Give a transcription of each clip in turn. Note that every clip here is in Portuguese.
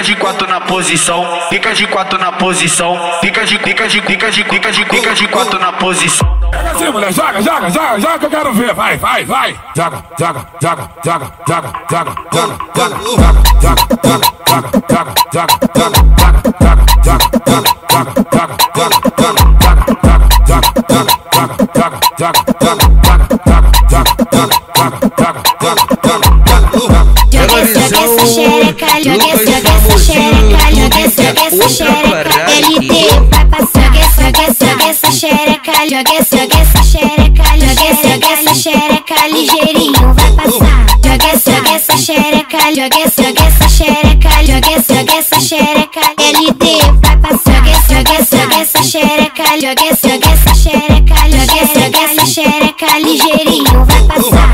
de quatro na posição, fica de quatro na posição, fica de quatro na posição. Pega assim, mulher, joga que eu quero ver, vai. Joga. Joga essa xereca, joga essa xereca, LT vai passar. Joga essa xereca, joga essa xereca, ligeirinho vai passar. Joga essa xereca, joga essa xereca, LT vai passar. Joga essa xereca, joga essa xereca, ligeirinho vai passar.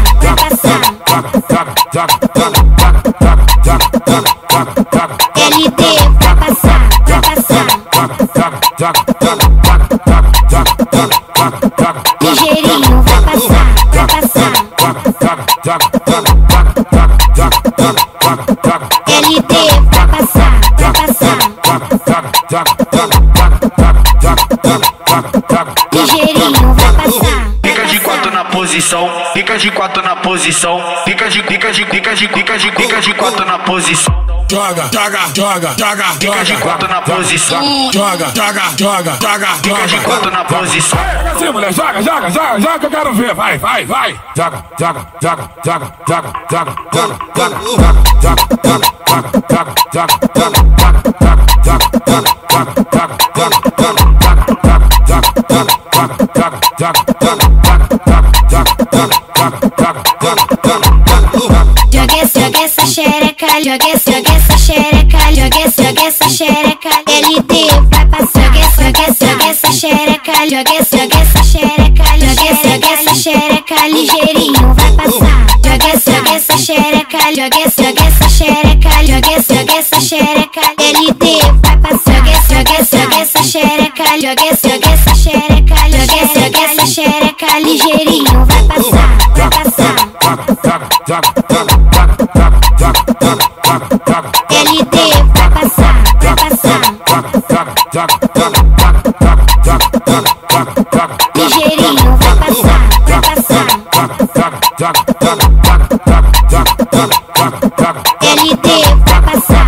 LT vai passar. Ligeirinho vai passar. LT vai passar. Ligeirinho vai passar. Fica de quatro na posição, fica de quatro na posição, fica de quatro na posição. Joga, Fica de quatro na posição, joga, fica de quatro na posição. pega assim, mulher, joga que eu quero ver, vai. Joga. Joga essa xereca, joga essa xereca, LT vai passar. Joga essa xereca, joga essa xereca, ligeirinho vai passar. Joga essa xereca, joga essa xereca, LT vai passar. Joga essa xereca, joga essa xereca, ligeirinho vai passar. LT vai passar. Ligeirinho vai passar. LT vai passar.